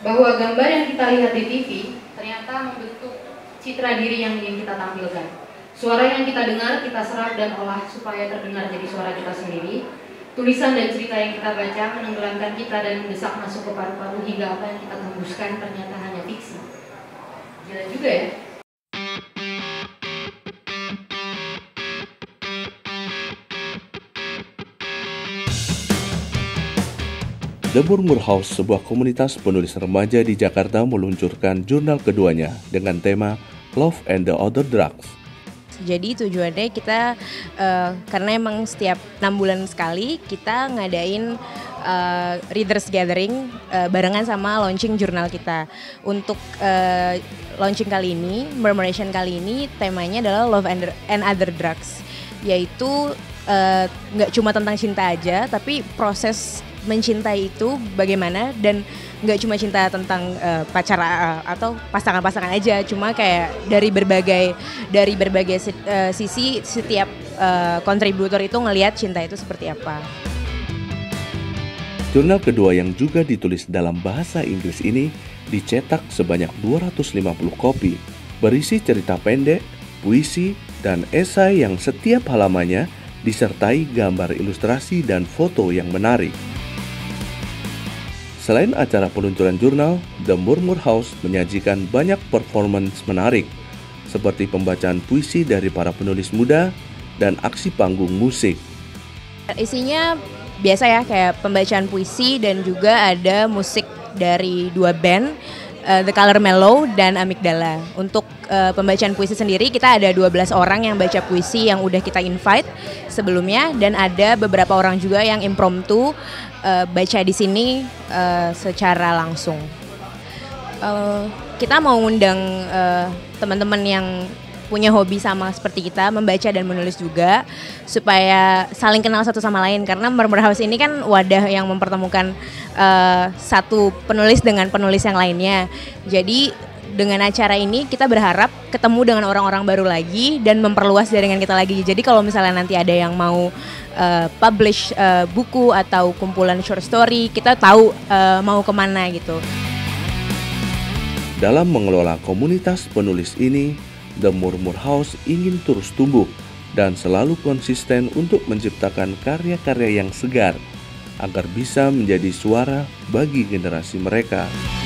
bahwa gambar yang kita lihat di TV ternyata membentuk citra diri yang ingin kita tampilkan. Suara yang kita dengar, kita serap dan olah supaya terdengar jadi suara kita sendiri. Tulisan dan cerita yang kita baca menenggelamkan kita dan mendesak masuk ke paru-paru hingga apa yang kita tembuskan ternyata hanya fiksi. Gila juga ya. The Murmur House, sebuah komunitas penulis remaja di Jakarta, meluncurkan jurnal keduanya dengan tema Love and the Other Drugs. Jadi tujuannya kita, karena emang setiap 6 bulan sekali kita ngadain readers gathering barengan sama launching jurnal kita. Untuk launching kali ini, Murmuration kali ini, temanya adalah Love and Other Drugs. Yaitu nggak cuma tentang cinta aja, tapi proses mencintai itu bagaimana, dan nggak cuma cinta tentang pacar atau pasangan-pasangan aja, cuma kayak dari berbagai sisi setiap kontributor itu ngelihat cinta itu seperti apa. Jurnal kedua yang juga ditulis dalam bahasa Inggris ini dicetak sebanyak 250 kopi, berisi cerita pendek, puisi, dan esai yang setiap halamannya disertai gambar ilustrasi dan foto yang menarik. Selain acara peluncuran jurnal, The Murmur House menyajikan banyak performance menarik, seperti pembacaan puisi dari para penulis muda dan aksi panggung musik. Isinya biasa ya, kayak pembacaan puisi dan juga ada musik dari 2 band, The Color Mellow dan Amigdala. Untuk pembacaan puisi sendiri kita ada 12 orang yang baca puisi yang udah kita invite sebelumnya, dan ada beberapa orang juga yang impromptu baca di sini secara langsung. Kita mau ngundang teman-teman yang punya hobi sama seperti kita, membaca dan menulis juga, supaya saling kenal satu sama lain, karena Murmur House ini kan wadah yang mempertemukan satu penulis dengan penulis yang lainnya. Jadi dengan acara ini kita berharap ketemu dengan orang-orang baru lagi dan memperluas jaringan kita lagi. Jadi kalau misalnya nanti ada yang mau publish buku atau kumpulan short story, kita tahu mau kemana gitu. Dalam mengelola komunitas penulis ini, The Murmur House ingin terus tumbuh dan selalu konsisten untuk menciptakan karya-karya yang segar agar bisa menjadi suara bagi generasi mereka.